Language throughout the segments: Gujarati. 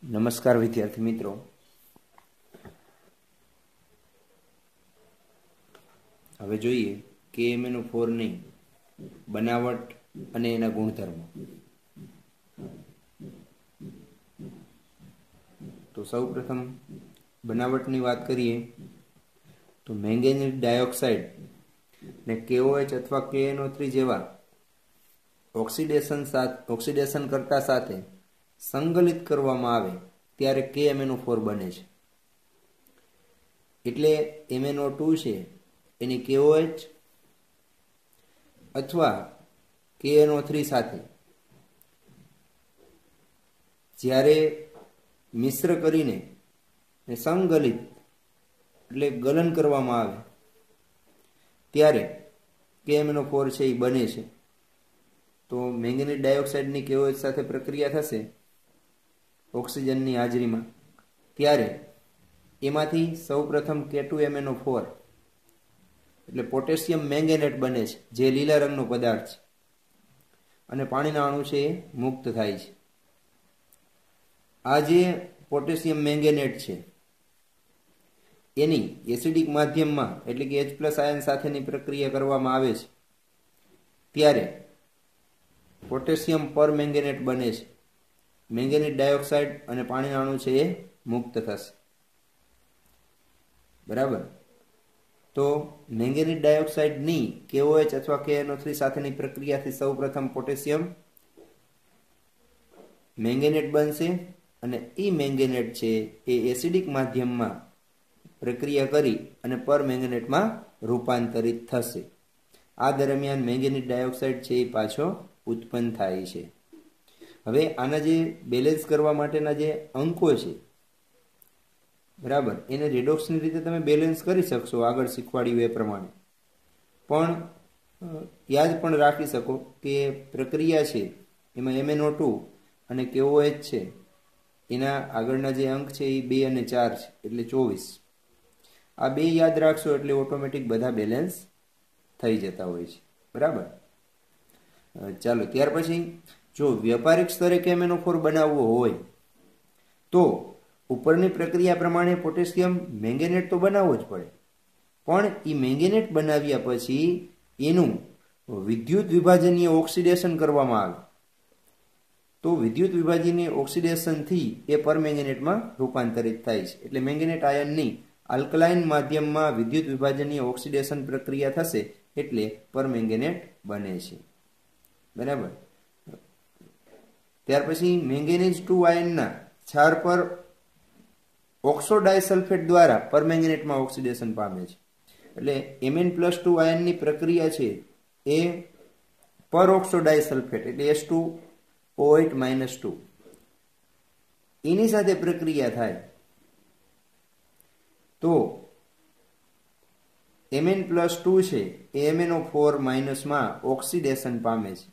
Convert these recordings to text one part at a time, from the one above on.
નમસ્કાર વિદ્યાર્થી મિત્રો, હવે જોઈએ KMnO4 ની બનાવટ અને એના ગુણધર્મો. તો સૌપ્રથમ બનાવટની વાત કરીએ તો મેંગેનીઝ ડાયોક્સાઇડ ને KOH અથવા KNO3 જેવા ઓક્સિડેશન કરતા સાથે સંકલિત કરવામાં આવે ત્યારે KMnO4 બને છે. એટલે MnO2 છે એની KOH અથવા KNO3 સાથે જ્યારે મિશ્ર કરીને સંકલિત એટલે ગલન કરવામાં આવે ત્યારે KMnO4 છે એ બને છે. તો મેંગેનીઝ ડાયોક્સાઇડની KOH સાથે પ્રક્રિયા થશે ઓક્સિજનની હાજરીમાં, ત્યારે એમાંથી સૌપ્રથમ K2MnO4 એટલે પોટેશિયમ મેંગેનેટ બને છે, જે લીલા રંગનો પદાર્થ છે અને પાણીના અણુ છે એ મુક્ત થાય છે. આ જે પોટેશિયમ મેંગેનેટ છે એની એસિડિક માધ્યમમાં એટલે કે H+ આયન સાથેની પ્રક્રિયા કરવામાં આવે છે ત્યારે પોટેશિયમ પરમેંગેનેટ બને છે. મેંગેનીઝ ડાયોક્સાઇડ અને પાણીના અણુ છે એ મુક્ત થશે. બરાબર. તો મેંગેનીઝ ડાયોક્સાઇડની KOH અથવા KNO3 સાથેની પ્રક્રિયાથી સૌપ્રથમ પોટેશિયમ મેંગેનેટ બનશે અને એ મેંગેનેટ છે એ એસિડિક માધ્યમમાં પ્રક્રિયા કરી અને પરમેંગેનેટમાં રૂપાંતરિત થશે. આ દરમિયાન મેંગેનીઝ ડાયોક્સાઇડ છે એ પાછો ઉત્પન્ન થાય છે. હવે આના જે બેલેન્સ કરવા માટેના જે અંકો છે, બરાબર, એને રેડોક્સની રીતે તમે બેલેન્સ કરી શકશો આગળ શીખવાડ્યું એ પ્રમાણે, પણ યાદ પણ રાખી શકો કે પ્રક્રિયા છે એમાં MnO2 અને KOH છે એના આગળના જે અંક છે એ 2 અને 4 છે એટલે 24. આ બે યાદ રાખશો એટલે ઓટોમેટિક બધા બેલેન્સ થઈ જતા હોય છે. બરાબર. ચાલો, ત્યાર પછી જો વ્યાપારિક સ્તરે KMnO4 બનાવવો હોય તો ઉપરની પ્રક્રિયા પ્રમાણે પોટેશિયમ મેંગેનેટ તો બનાવવો જ પડે, પણ એ મેંગેનેટ બનાવ્યા પછી એનું વિદ્યુત વિભાજનીય ઓક્સિડેશન કરવામાં આવે. તો વિદ્યુત વિભાજનીય ઓક્સિડેશનથી એ પરમેંગેનેટમાં રૂપાંતરિત થાય છે. એટલે મેંગેનેટ આયનની આલ્કલાઇન માધ્યમમાં વિદ્યુત વિભાજનીય ઓક્સિડેશન પ્રક્રિયા થશે એટલે પરમેંગેનેટ બને છે. બરાબર. ત્યાર પછી મેંગેનીઝ 2 આયનના ક્ષાર પર ઓક્સો ડાયસલ્ફેટ દ્વારા પરમેંગેનેટમાં ઓક્સિડેશન પામે છે. એટલે Mn+2 આયનની પ્રક્રિયા છે એ પરઓક્સો ડાયસલ્ફેટ એટલે H2O8-2 એની સાથે પ્રક્રિયા થાય તો Mn+2 છે એ MnO4- માં ઓક્સિડેશન પામે છે.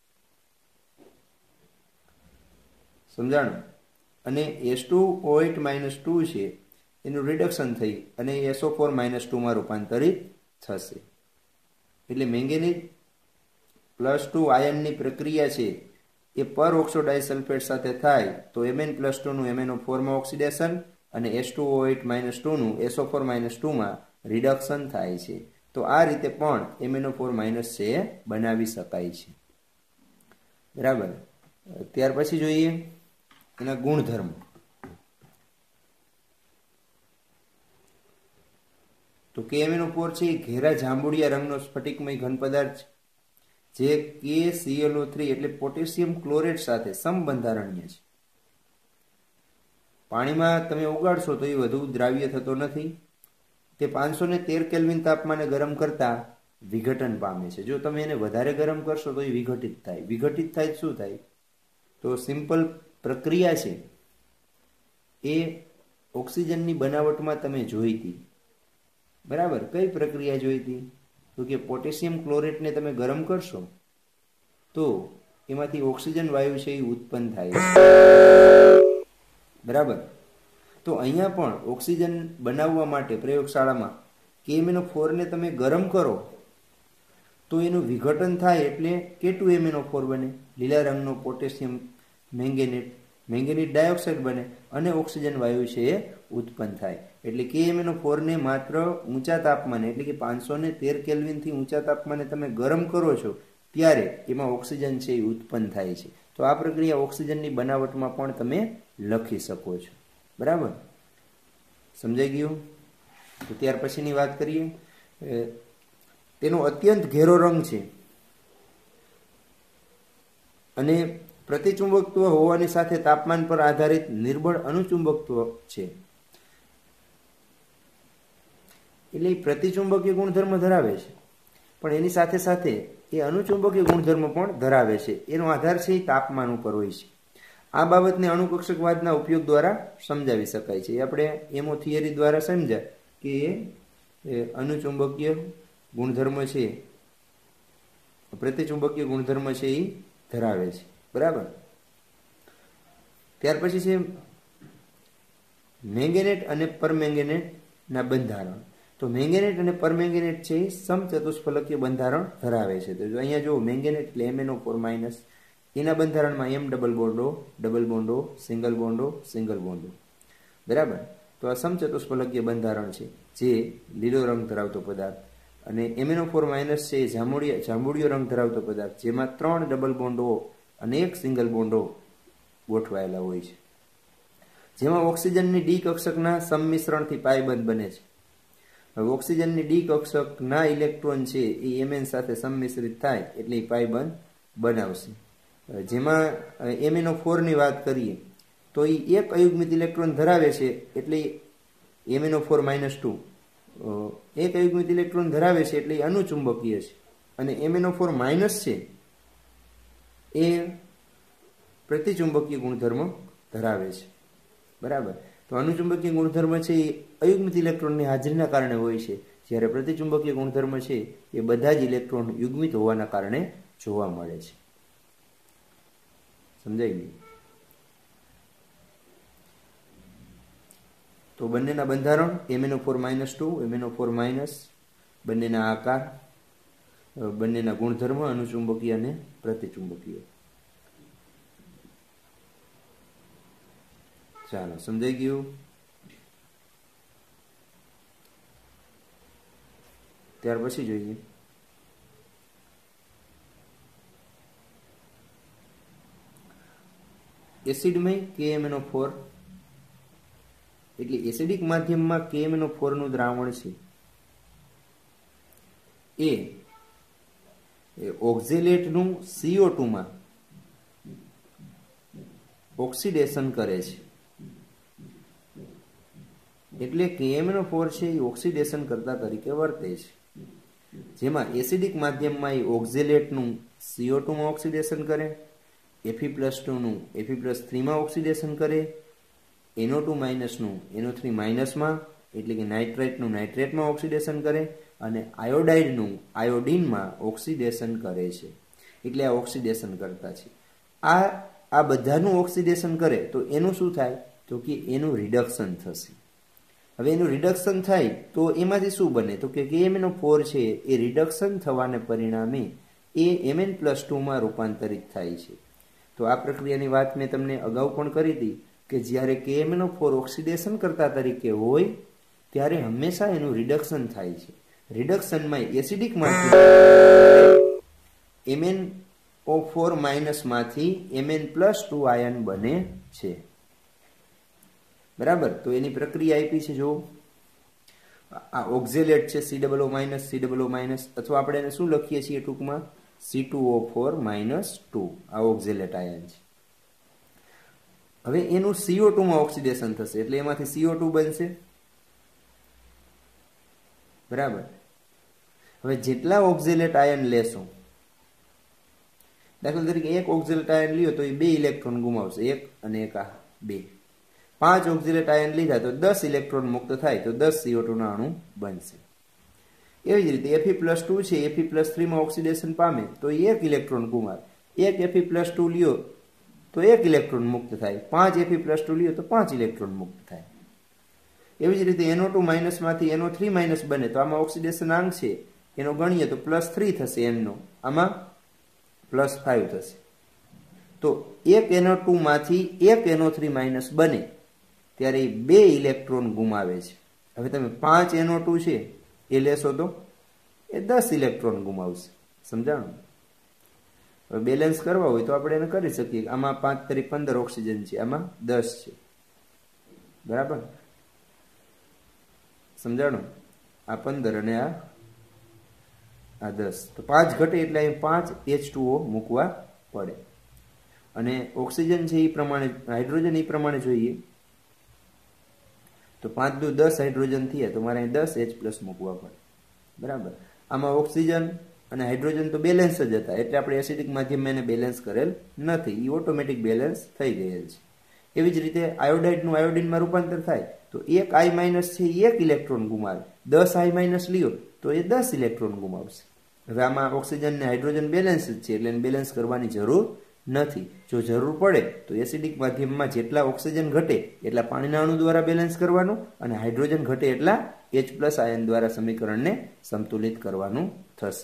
સમજાણું? અને H2O8-2 છે એનું રિડક્શન થઈ અને SO4- માં રૂપાંતરિત થશે. એટલે મેંગેનીઝ+2 આયનની પ્રક્રિયા છે એ પરઓક્સો ડાયસલ્ફેટ સાથે થાય તો Mn+2 નું MnO4 માં ઓક્સિડેશન અને H2O8-2 નું SO4- માં રિડક્શન થાય છે. તો આ રીતે પણ MnO4- છે બનાવી શકાય છે. બરાબર. ત્યાર પછી જોઈએ એના ગુણધર્મો. તો KMnO4 છે એ ઘેરા જાંબુડિયા રંગનો સ્ફટિકમય ઘન પદાર્થ છે જે KClO3 એટલે પોટેશિયમ ક્લોરેટ સાથે સમબંધારણીય છે. પાણીમાં તમે ઓગાળશો તો એ વધુ દ્રાવ્ય થતો નથી. તે 513 કેલ્વિન તાપમાને ગરમ કરતા વિઘટન પામે છે. જો તમે એને વધારે ગરમ કરશો તો એ વિઘટિત થાય. વિઘટિત થાય શું થાય? તો સિમ્પલ પ્રક્રિયા છે એ ઓક્સિજનની બનાવટમાં તમે જોઈ હતી. બરાબર. કઈ પ્રક્રિયા જોઈ હતી? તો કે પોટેશિયમ ક્લોરેટને તમે ગરમ કરશો તો એમાંથી ઓક્સિજન વાયુ છે એ ઉત્પન્ન થાય છે. બરાબર. તો અહીંયા પણ ઓક્સિજન બનાવવા માટે પ્રયોગશાળામાં KMnO4 ને તમે ગરમ કરો તો એનું વિઘટન થાય એટલે K2MnO4 બને, લીલા રંગનો પોટેશિયમ મેંગેનેટ મેંગેનીઝ ડાયોક્સાઇડ બને અને ઓક્સિજન વાયુ છે એ ઉત્પન્ન થાય. એટલે KMnO4 ને માત્ર ઊંચા તાપમાને એટલે કે 513 કેલ્વિનથી ઊંચા તાપમાને તમે ગરમ કરો છો ત્યારે એમાં ઓક્સિજન છે એ ઉત્પન્ન થાય છે. તો આ પ્રક્રિયા ઓક્સિજનની બનાવટમાં પણ તમે લખી શકો છો. બરાબર, સમજાઈ ગયું? તો ત્યાર પછીની વાત કરીએ. તેનો અત્યંત ઘેરો રંગ છે અને પ્રતિચુંબકત્વ હોવાની સાથે તાપમાન પર આધારિત નિર્બળ અનુચુંબકત્વ છે. એટલે પ્રતિચુંબકીય ગુણધર્મ ધરાવે છે પણ એની સાથે સાથે એ અનુચુંબકીય ગુણધર્મ પણ ધરાવે છે. એનો આધાર છે એ તાપમાન ઉપર હોય છે. આ બાબતને અણુકક્ષકવાદના ઉપયોગ દ્વારા સમજાવી શકાય છે. આપણે એમો થિયરી દ્વારા સમજ્યા કે અનુચુંબકીય ગુણધર્મ છે, પ્રતિચુંબકીય ગુણધર્મ છે એ ધરાવે છે. બરાબર. ત્યાર પછી છે મેંગેનેટ અને પરમેંગેનેટના બંધારણ. તો મેંગેનેટ અને પરમેંગેનેટ છે એ સમચતુષ્ફલકીય બંધારણ ધરાવે છે. તો અહીંયા જો મેંગેનેટ એટલે MnO4- એના બંધારણમાં M ડબલ બોન્ડો, સિંગલ બોન્ડો. બરાબર. તો આ સમચતુષ્ફલકીય બંધારણ છે જે લીલો રંગ ધરાવતો પદાર્થ, અને MnO4- છે એ જાંબુડિયો રંગ ધરાવતો પદાર્થ જેમાં 3 ડબલ બોન્ડો અને 1 સિંગલ બોન્ડો ગોઠવાયેલા હોય છે, જેમાં ઓક્સિજનની ડી કક્ષકના સંમિશ્રણથી પાયબંધ બને છે. હવે ઓક્સિજનની ડી કક્ષકના ઇલેક્ટ્રોન છે એ Mn સાથે સંમિશ્રિત થાય એટલે એ પાયબંધ બનાવશે. જેમાં MnO4 ની વાત કરીએ તો એ એક અયુગ્મિત ઇલેક્ટ્રોન ધરાવે છે એટલે MnO4-2 એક અયુગ્મિત ઇલેક્ટ્રોન ધરાવે છે એટલે એ અનુચુંબકીય છે, અને MnO4- છે એ પ્રતિચુંબકીય ગુણધર્મ ધરાવે છે. બરાબર. તો અનુચુંબકીય ગુણધર્મ છે એ અયુગ્મિત ઇલેક્ટ્રોનની હાજરીના કારણે હોય છે, જ્યારે પ્રતિચુંબકીય ગુણધર્મ છે એ બધા જ ઇલેક્ટ્રોન યુગ્મિત હોવાના કારણે જોવા મળે છે. સમજાઈ ગયું? તો બંનેના બંધારણ MnO4-2, MnO4-, બંનેના આકાર, બંનેના ગુણધર્મ અનુચુંબકીય અને પ્રતિચુંબકીય. ચાલો, સમજાઈ ગયું? ત્યાર પછી જોઈએ એસિડમય KMnO4 એટલે એસિડિક માધ્યમમાં KMnO4 નું દ્રાવણ છે એ ઓક્ઝેલેટનું CO2 માં ઓક્સિડેશન કરે છે. એટલે KMnO4 છે એ ઓક્સિડેશન કરતા તરીકે વર્તે છે, જેમાં એસિડિક માધ્યમમાં એ ઓક્ઝેલેટનું CO2 માં ઓક્સિડેશન કરે, Fe+2 નું Fe+3 માં ઓક્સિડેશન કરે, NO2- નું NO3- માં એટલે કે નાઇટ્રેટનું નાઇટ્રેટમાં ઓક્સિડેશન કરે, અને આયોડાઇડનું આયોડીનમાં ઓક્સિડેશન કરે છે. એટલે આ ઓક્સિડેશન કરતા છે. આ બધાનું ઓક્સિડેશન કરે તો એનું શું થાય? તો કે એનું રિડક્શન થશે. હવે એનું રિડક્શન થાય તો એમાંથી શું બને? તો કે KMnO4 છે એ રિડક્શન થવાને પરિણામે એ Mn+2 માં રૂપાંતરિત થાય છે. તો આ પ્રક્રિયાની વાત મેં તમને અગાઉ પણ કરી હતી કે જ્યારે KMnO4 ઓક્સિડેશન કરતા તરીકે હોય ત્યારે હંમેશા એનું રિડક્શન થાય છે. રિડક્શનમાં એસિડિક માંથી MnO4- માંથી Mn+2 આયન બને છે. બરાબર. તો એની પ્રક્રિયા આપી છે. જો આ ઓક્ઝેલેટ છે COO-, અથવા આપણે એને શું લખીએ છીએ ટૂંકમાં C2O4-2, આ ઓક્ઝેલેટ આયન છે. હવે એનું CO2 માં ઓક્સિડેશન થશે એટલે એમાંથી CO2 બનશે. બરાબર. હવે જેટલા ઓક્ઝેલેટ આયન લેશો, દાખલા તરીકે એક ઓક્ઝેલેટ આયન લ્યો તો એ 2 ઇલેક્ટ્રોન ગુમાવશે, 1 અને 1 આ 2. 5 ઓક્ઝેલેટ આયન લીધા તો 10 ઇલેક્ટ્રોન મુક્ત થાય તો 10 CO2 ના અણુ બનશે. એવી જ રીતે Fe+2 છે Fe+3 માં ઓક્સિડેશન પામે તો 1 ઇલેક્ટ્રોન ગુમાવે. 1 Fe+2 લ્યો તો 1 ઇલેક્ટ્રોન મુક્ત થાય, 5 Fe+2 લ્યો તો 5 ઇલેક્ટ્રોન મુક્ત થાય. એવી જ રીતે NO2- માંથી NO3- બને તો આમાં ઓક્સિડેશન આંક છે એનો ગણીએ તો +3 થશે, N નો આમાં +5 થશે. તો એક NO2 માંથી એક NO3 માઇનસ બને ત્યારે 2 ઇલેક્ટ્રોન ગુમાવે છે. હવે તમે 5 NO2 છે એ લેશો તો એ 10 ઇલેક્ટ્રોન ગુમાવશે. સમજાણું? હવે બેલેન્સ કરવા હોય તો આપણે એને કરી શકીએ. આમાં 5 તરી 15 ઓક્સિજન છે, આમાં 10 છે. બરાબર? સમજાણું? આ 15 અને આ 10. તો 5 ઘટે એટલે અહીં 5 H2O મૂકવા પડે. અને ઓક્સિજન છે એ પ્રમાણે, હાઇડ્રોજન એ પ્રમાણે જોઈએ તો 5 દુ 10 હાઇડ્રોજન થયા તો મારે અહીં 10 H+ મૂકવા પડે. બરાબર? આમાં ઓક્સિજન અને હાઇડ્રોજન તો બેલેન્સ જ હતા એટલે આપણે એસિડિક માધ્યમમાં એને બેલેન્સ કરેલ નથી. એ ઓટોમેટિક બેલેન્સ થઈ ગયેલ છે. એવી જ રીતે આયોડાઇડનું આયોડિનમાં રૂપાંતર થાય તો એક I- છે એ 1 ઇલેક્ટ્રોન ગુમાવે. 10 I- લ્યો તો એ 10 ઇલેક્ટ્રોન ગુમાવશે. હવે આમાં ઓક્સિજન અને હાઇડ્રોજન બેલેન્સ જ છે એટલે એને બેલેન્સ કરવાની જરૂર નથી. જો જરૂર પડે તો એસિડિક માધ્યમમાં જેટલા ઓક્સિજન ઘટે એટલા પાણીના અણુ દ્વારા બેલેન્સ કરવાનું અને હાઇડ્રોજન ઘટે એટલા H+ આયન દ્વારા સમીકરણને સંતુલિત કરવાનું થશે.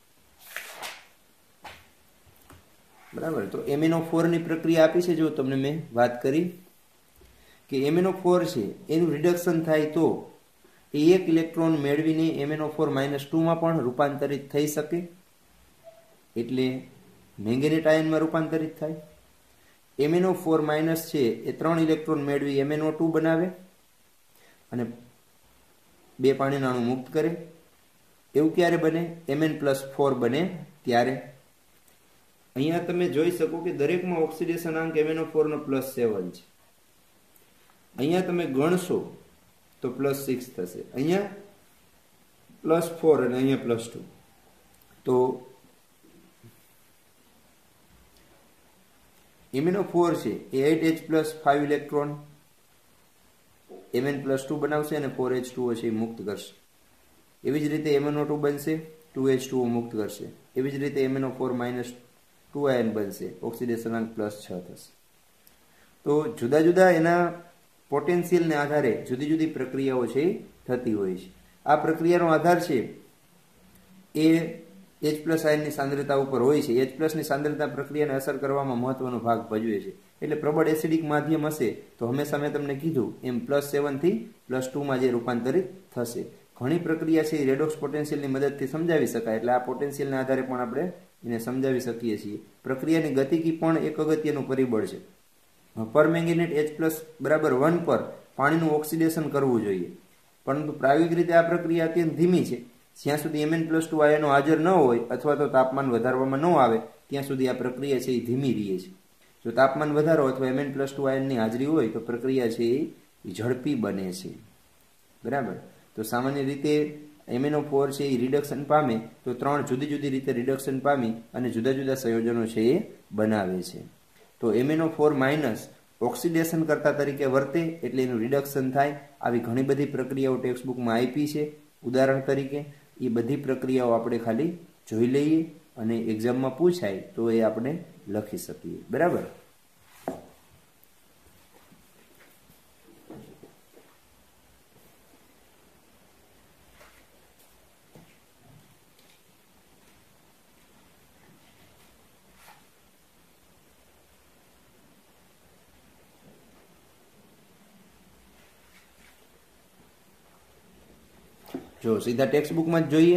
બરાબર? તો MnO4 ની પ્રક્રિયા આપી છે. જો તમને મેં વાત કરી કે MnO4 છે એનું રિડક્શન થાય તો એ 1 ઇલેક્ટ્રોન મેળવીને MnO4 -2 માં પણ રૂપાંતરિત થઈ શકે એટલે મેંગેનેટ આયનમાં રૂપાંતરિત થાય. MnO4- છે એ 3 ઇલેક્ટ્રોન મેળવી MnO2 બનાવે અને 2 પાણીના અણુ મુક્ત કરે. એવું ક્યારે બને? Mn+4 બને ત્યારે. અહીંયા તમે જોઈ શકો કે દરેકમાં ઓક્સિડેશન અંક MnO4 નો +7 છે. અહીંયા તમે ગણશો તો +6 થશે. અહીંયા +4 અને અહીંયા +2. તો MnO4 છે એ 8H+5 ઇલેક્ટ્રોન Mn+2 બનાવશે અને 4H2O છે એ મુક્ત કરશે. એવી જ રીતે MnO2 બનશે, 2H2O મુક્ત કરશે. એવી જ રીતે MnO4- 2 આયન બનશે, ઓક્સિડેશન અંક +6 થશે. તો જુદા જુદા એના પોટેન્શિયલને આધારે જુદી જુદી પ્રક્રિયાઓ છે થતી હોય છે. આ પ્રક્રિયાનો આધાર છે એ H+ આયનની સાંદ્રતા ઉપર હોય છે. H+ ની સાંદ્રતા પ્રક્રિયાને અસર કરવામાં મહત્વનો ભાગ ભજવે છે. એટલે પ્રબળ એસિડિક માધ્યમ હશે તો હંમેશા મેં તમને કીધું એમ +7 થી +2 માં જે રૂપાંતરિત થશે. ઘણી પ્રક્રિયા છે એ રેડોક્સ પોટેન્શિયલની મદદથી સમજાવી શકાય એટલે આ પોટેન્શિયલના આધારે પણ આપણે એને સમજાવી શકીએ છીએ. પ્રક્રિયાની ગતિકી પણ એક અગત્યનું પરિબળ છે. પરમેંગેનેટ H+ બરાબર 1 પર પાણીનું ઓક્સિડેશન કરવું જોઈએ, પરંતુ પ્રાયોગિક રીતે આ પ્રક્રિયા અત્યંત ધીમી છે. જ્યાં સુધી Mn+2 આયનો હાજર ન હોય અથવા તો તાપમાન વધારવામાં ન આવે ત્યાં સુધી આ પ્રક્રિયા છે એ ધીમી રહે છે. જો તાપમાન વધારો અથવા Mn+2 આયનની હાજરી હોય તો પ્રક્રિયા છે એ ઝડપી બને છે. બરાબર? તો સામાન્ય રીતે MnO4 છે એ રિડક્શન પામે તો 3 જુદી જુદી રીતે રિડક્શન પામી અને જુદા જુદા સંયોજનો છે એ બનાવે છે. તો MnO4- ઓક્સિડેશન કરતા તરીકે વર્તે એટલે એનું રિડક્શન થાય. આવી ઘણી બધી પ્રક્રિયાઓ ટેક્સ્ટબુકમાં આપી છે. ઉદાહરણ તરીકે એ બધી પ્રક્રિયાઓ આપણે ખાલી જોઈ લઈએ અને એક્ઝામમાં પૂછાય તો એ આપણે લખી શકીએ. બરાબર? જો સીધા ટેક્સ્ટબુકમાં જ જોઈએ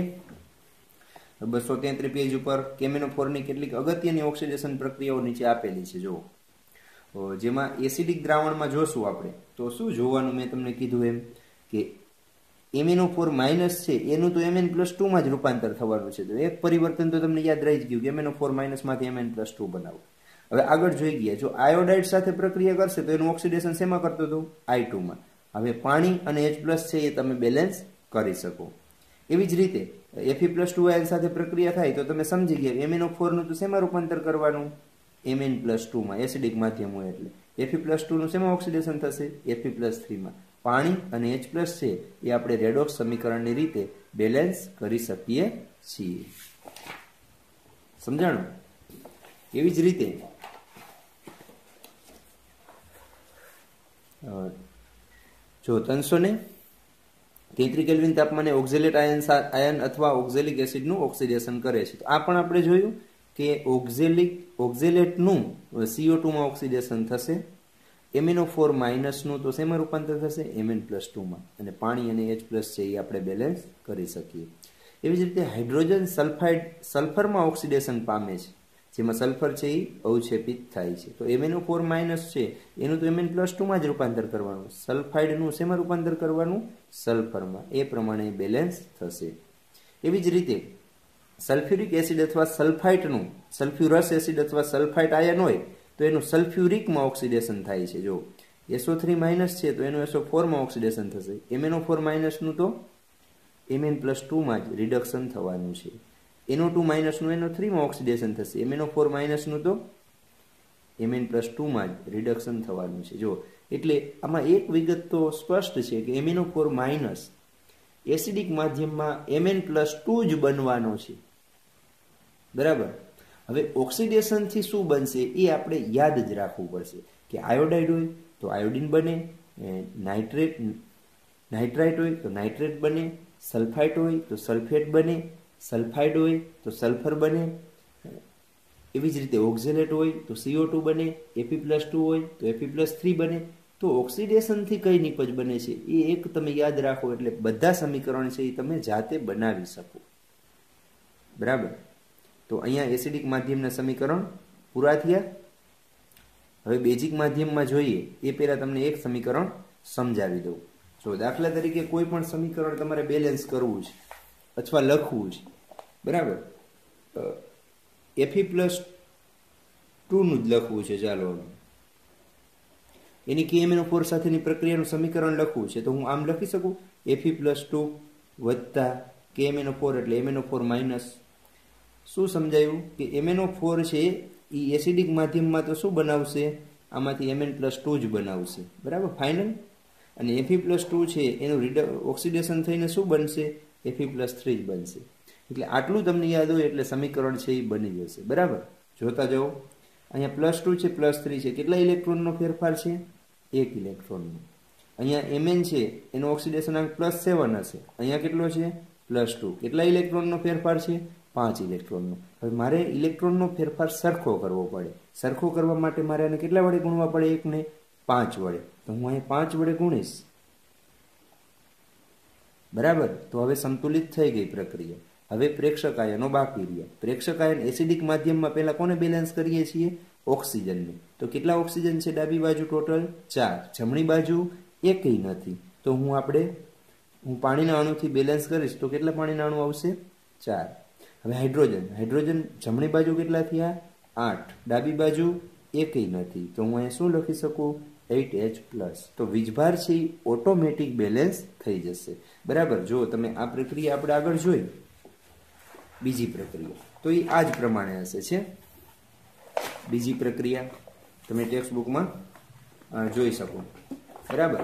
233 પેજ ઉપર MnO4 ની કેટલીક અગત્યની ઓક્સિડેશન પ્રક્રિયાઓ નીચે આપેલી છે. જો જેમાં એસિડિક દ્રાવણમાં જોશું આપણે તો શું જોવાનું મેં તમને કીધું એમ કે MnO4- છે એનું તો Mn+2 માં જ રૂપાંતર થવાનું છે. તો એક પરિવર્તન તો તમને યાદ રહી જ ગયું કે MnO4- માંથી Mn+2 બનાવો. હવે આગળ જોઈ ગયા, જો આયોડાઇડ સાથે પ્રક્રિયા કરશે તો એનું ઓક્સિડેશન શેમાં કરતું હતું? I2 માં. હવે પાણી અને H+ છે એ તમે બેલેન્સ કરી શકો. એવી જ રીતે Fe+2 આયન સાથે પ્રક્રિયા થાય તો તમે સમજી ગયા MnO4 નું તો શેમાં રૂપાંતર કરવાનું? Mn+2 માં. એસિડિક માધ્યમ હોય એટલે Fe+2 નું શેમાં ઓક્સિડેશન થશે? Fe+3 માં. પાણી અને H+ છે એ આપણે રેડોક્સ સમીકરણની રીતે બેલેન્સ કરી શકીએ છીએ. સમજાણું? એવી જ રીતે જો 333 કેલ્વિન તાપમાને ઓક્ઝેલેટ આયન અથવા ઓક્ઝેલિક એસિડનું ઓક્સિડેશન કરે છે. તો આ પણ આપણે જોયું કે ઓક્ઝેલેટનું CO2 માં ઓક્સિડેશન થશે, MnO4 માઇનસનું તો શેમાં રૂપાંતર થશે? Mn+2 માં, અને પાણી અને H+ છે એ આપણે બેલેન્સ કરી શકીએ. એવી જ રીતે હાઇડ્રોજન સલ્ફાઇડ સલ્ફરમાં ઓક્સિડેશન પામે છે, જેમાં સલ્ફર છે એ અવક્ષેપિત થાય છે. તો MnO4 માઇનસ છે એનું તો Mn+2 માં જ રૂપાંતર કરવાનું, સલ્ફાઇડનું શેમાં રૂપાંતર કરવાનું? સલ્ફરમાં. એ પ્રમાણે બેલેન્સ થશે. એવી જ રીતે સલ્ફ્યુરિક એસિડ અથવા સલ્ફાઇટનું, સલ્ફ્યુરસ એસિડ અથવા સલ્ફાઇટ આયન હોય તો એનું સલ્ફ્યુરિકમાં ઓક્સિડેશન થાય છે. જો SO3 માઇનસ છે તો એનું SO4 માં ઓક્સિડેશન થશે. MnO4 માઇનસનું તો Mn+2 માં જ રિડક્શન થવાનું છે. NO2 માઇનસનું NO3 માં ઓક્સિડેશન થશે. MnO4 માઇનસનું તો Mn+2 માં જ રિડક્શન થવાનું છે. જો એટલે આમાં એક વિગત તો સ્પષ્ટ છે કે MnO4 માઇનસ એસિડિક માધ્યમમાં Mn+2 જ બનવાનો છે. બરાબર. હવે ઓક્સિડેશનથી શું બનશે એ આપણે યાદ જ રાખવું પડશે કે આયોડાઇડ હોય તો આયોડિન બને, નાઇટ્રાઇટ હોય તો નાઇટ્રેટ બને, સલ્ફાઇટ હોય તો સલ્ફેટ બને, સલ્ફાઇડ હોય તો સલ્ફર બને. એવી જ રીતે ઓક્ઝેલેટ હોય તો CO2 બને, Fe+2 હોય તો Fe+3 બને. તો ઓક્સિડેશનથી કઈ નિપજ બને છે એ એક તમે યાદ રાખો એટલે બધા સમીકરણ છે એ તમે જાતે બનાવી શકો. બરાબર. તો અહીંયા એસિડિક માધ્યમના સમીકરણ પૂરા થયા. હવે બેઝિક માધ્યમમાં જોઈએ એ પહેલા તમને એક સમીકરણ સમજાવી દઉં. જો દાખલા તરીકે કોઈ પણ સમીકરણ તમારે બેલેન્સ કરવું છે અથવા લખવું છે, બરાબર, Fe+2 નું જ લખવું છે. ચાલો એની KMnO4 સાથેની પ્રક્રિયાનું સમીકરણ લખવું છે તો હું આમ લખી શકું, Fe+2 વત્તા KMnO4 એટલે MnO4 માઇનસ. શું સમજાયું કે MnO4 છે એ એસિડિક માધ્યમમાં તો શું બનાવશે? આમાંથી Mn+2 જ બનાવશે. બરાબર, ફાઇનલ. અને Fe+2 છે એનું ઓક્સિડેશન થઈને શું બનશે? Fe+3 જ બનશે. એટલે આટલું તમને યાદ હોય એટલે સમીકરણ છે એ બની જશે. બરાબર. જોતા જાઓ, અહીંયા +2 છે, +3 છે, કેટલા ઇલેક્ટ્રોનનો ફેરફાર છે? 1 ઇલેક્ટ્રોનનો. અહીંયા Mn છે એનો ઓક્સિડેશન અંક +7 હશે, અહીંયા કેટલો છે? +2. કેટલા ઇલેક્ટ્રોનનો ફેરફાર છે? 5 ઇલેક્ટ્રોનનો. હવે મારે ઇલેક્ટ્રોનનો ફેરફાર સરખો કરવો પડે. સરખો કરવા માટે મારે આને કેટલા વડે ગુણવા પડે? 1 ને 5 વડે. તો હું અહીંયા 5 વડે ગુણીશ. બરાબર. તો હવે સંતુલિત થઈ ગઈ પ્રક્રિયા. હવે પ્રેક્ષક આયનો બાકી રહ્યા. પ્રેક્ષક આયન એસિડિક માધ્યમમાં પહેલા કોને બેલેન્સ કરીએ છીએ? ઓક્સિજનને. તો કેટલા ઓક્સિજન છે ડાબી બાજુ? ટોટલ 4. જમણી બાજુ એકય નથી. તો હું પાણીના અણુથી બેલેન્સ કરીશ તો કેટલા પાણીના અણુ આવશે? 4. હવે હાઇડ્રોજન જમણી બાજુ કેટલા થયા? 8. ડાબી બાજુ એકય નથી. તો હું અહીંયા શું લખી શકું? 8H+. તો વીજભાર છે એ ઓટોમેટિક બેલેન્સ થઈ જશે. બરાબર. જો તમે આ પ્રક્રિયા આપણે આગળ જોઈ, બીજી પ્રક્રિયા તો એ આ જ પ્રમાણે હશે છે. બીજી પ્રક્રિયા તમે ટેક્સ્ટ બુકમાં જોઈ શકો. બરાબર.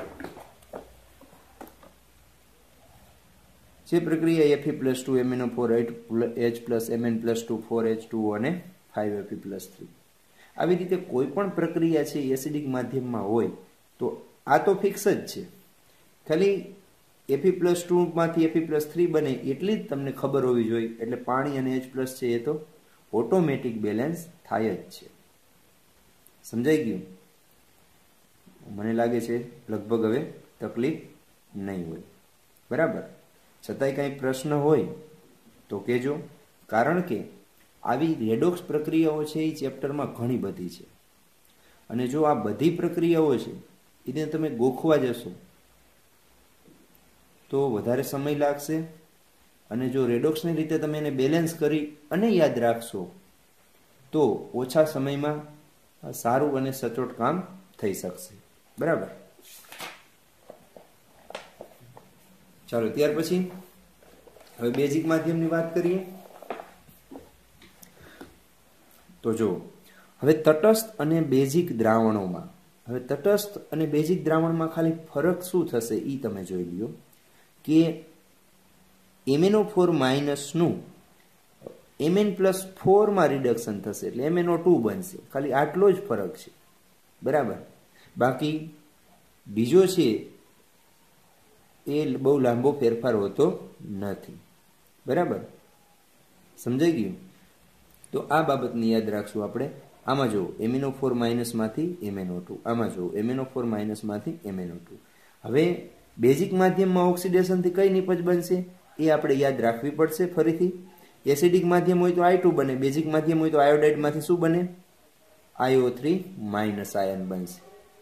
જે પ્રક્રિયા Fe+2 MnO4 H+ Mn+2 4H2O અને 5Fe+3. આવી રીતે કોઈ પણ પ્રક્રિયા છે એસિડિક માધ્યમમાં હોય તો આ તો ફિક્સ જ છે. ખાલી Fe+2 માંથી Fe+3 બને એટલી જ તમને ખબર હોવી જોઈએ. એટલે પાણી અને H+ છે એ તો ઓટોમેટિક બેલેન્સ થાય જ છે. સમજાઈ ગયું? મને લાગે છે લગભગ હવે તકલીફ નહીં હોય. બરાબર. છતાંય કંઈ પ્રશ્ન હોય તો કહેજો, કારણ કે આવી રેડોક્સ પ્રક્રિયાઓ છે એ ચેપ્ટરમાં ઘણી બધી છે. અને જો આ બધી પ્રક્રિયાઓ છે એને તમે ગોખવા જશો તો વધારે સમય લાગશે. અને જો રેડોક્સની રીતે તમે એને બેલેન્સ કરી અને યાદ રાખશો તો ઓછા સમયમાં સારું અને સચોટ કામ થઈ શકશે. બરાબર. ચાલો ત્યાર પછી હવે બેઝિક માધ્યમની વાત કરીએ. તો જો હવે તટસ્થ અને બેઝિક દ્રાવણોમાં, હવે તટસ્થ અને બેઝિક દ્રાવણમાં ખાલી ફરક શું થશે એ તમે જોઈ લ્યો કે MnO4 માઇનસનું Mn+4 માં રિડક્શન થશે એટલે MnO2 બનશે. ખાલી આટલો જ ફરક છે. બરાબર. બાકી બીજો છે એ બહુ લાંબો ફેરફાર હોતો નથી. બરાબર. સમજાઈ ગયું? તો આ બાબતને યાદ રાખશું આપણે. આમાં જુઓ MnO4 માઇનસમાંથી MnO2, આમાં જુઓ MnO4 માઇનસમાંથી MnO2. હવે બેઝિક માધ્યમમાં ઓક્સિડેશનથી કઈ નિપજ બનશે એ આપણે યાદ રાખવી પડશે. ફરીથી એસિડિક માધ્યમ હોય તો I2 બને, બેઝિક માધ્યમ હોય તો આયોડાઇડમાંથી શું બને? IO3 માઇનસ આયન બનશે,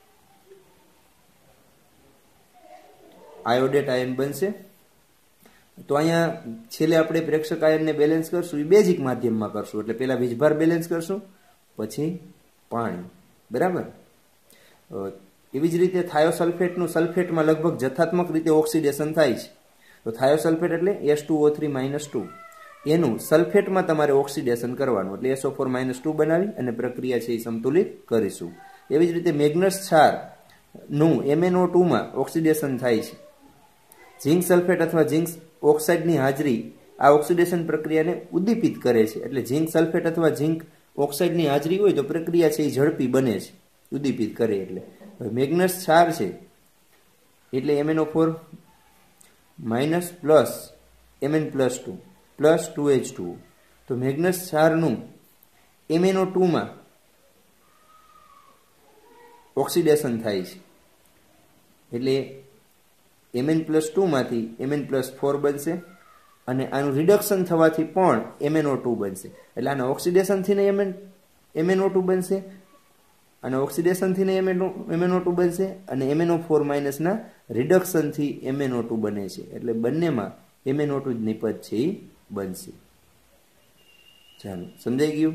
આયોડેટ આયન બનશે. તો અહીંયા છેલ્લે આપણે પ્રેક્ષક આયનને બેલેન્સ કરશું, એ બેઝિક માધ્યમમાં કરશું. એટલે પહેલા વીજભાર બેલેન્સ કરશું, પછી પાણી. બરાબર. એવી જ રીતે થાયોસલ્ફેટનું સલ્ફેટમાં લગભગ જથ્થાત્મક રીતે ઓક્સિડેશન થાય છે. તો થાયોસલ્ફેટ એટલે H2O3-2, એનું સલ્ફેટમાં તમારે ઓક્સિડેશન કરવાનું, એટલે SO4-2 બનાવી અને પ્રક્રિયા છે એ સંતુલિત કરીશું. એવી જ રીતે મેગ્નસ ક્ષારનું MnO2 માં ઓક્સિડેશન થાય છે. ઝિંક સલ્ફેટ અથવા ઝિંક ઓક્સાઇડની હાજરી આ ઓક્સિડેશન પ્રક્રિયાને ઉદ્દીપિત કરે છે. એટલે ઝિંક સલ્ફેટ અથવા ઝિંક ઓક્સાઇડની હાજરી હોય તો પ્રક્રિયા છે એ ઝડપી બને છે, ઉદ્દીપિત કરે. એટલે મેગ્નસ ક્ષાર છે એટલે MnO4 minus plus Mn+2 plus 2H2O. તો મેગ્નસ ક્ષારનું MnO2 માં ઓક્સિડેશન થાય છે એટલે Mn+2 માંથી Mn+4 બનશે અને આનું રિડક્શન થવાથી પણ MnO2 બનશે. એટલે આના ઓક્સિડેશનથી ને MnO2 બનશે, અને ઓક્સિડેશનથી ને MnO2 બનશે, અને MnO4 માઇનસના રિડક્શનથી MnO2 બને છે. એટલે બંનેમાં MnO2 જ નિપજ છે એ બનશે. ચાલો, સમજાઈ ગયું?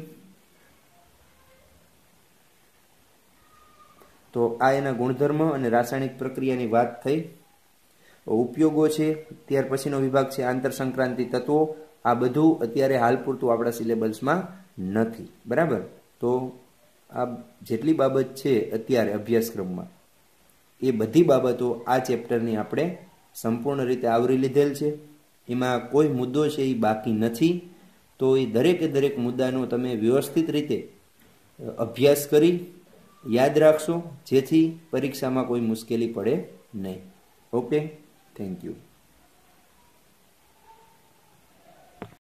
તો આ એના ગુણધર્મ અને રાસાયણિક પ્રક્રિયાની વાત થઈ. ઉપયોગો છે, ત્યાર પછીનો વિભાગ છે આંતર સંક્રાંતિ તત્વો. આ બધું અત્યારે હાલ પૂરતું આપણા સિલેબસમાં નથી. બરાબર. તો આ જેટલી બાબત છે અત્યારે અભ્યાસક્રમમાં, એ બધી બાબતો આ ચેપ્ટરની આપણે સંપૂર્ણ રીતે આવરી લીધેલ છે. એમાં કોઈ મુદ્દો છે એ બાકી નથી. તો એ દરેકે દરેક મુદ્દાનો તમે વ્યવસ્થિત રીતે અભ્યાસ કરી યાદ રાખશો, જેથી પરીક્ષામાં કોઈ મુશ્કેલી પડે નહીં. Okay, thank you.